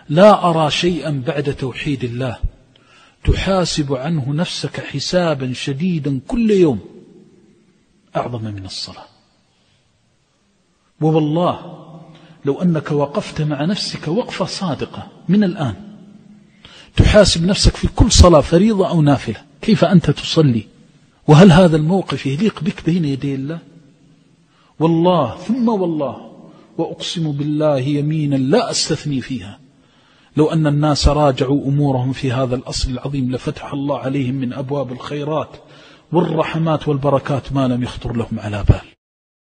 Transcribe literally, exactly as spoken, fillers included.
لا أرى شيئا بعد توحيد الله تحاسب عنه نفسك حسابا شديدا كل يوم أعظم من الصلاة. ووالله لو أنك وقفت مع نفسك وقفة صادقة من الآن تحاسب نفسك في كل صلاة فريضة أو نافلة كيف أنت تصلي، وهل هذا الموقف يليق بك بين يدي الله؟ والله ثم والله وأقسم بالله يمينا لا أستثني فيها، لو أن الناس راجعوا أمورهم في هذا الأصل العظيم لفتح الله عليهم من أبواب الخيرات والرحمات والبركات ما لم يخطر لهم على بال.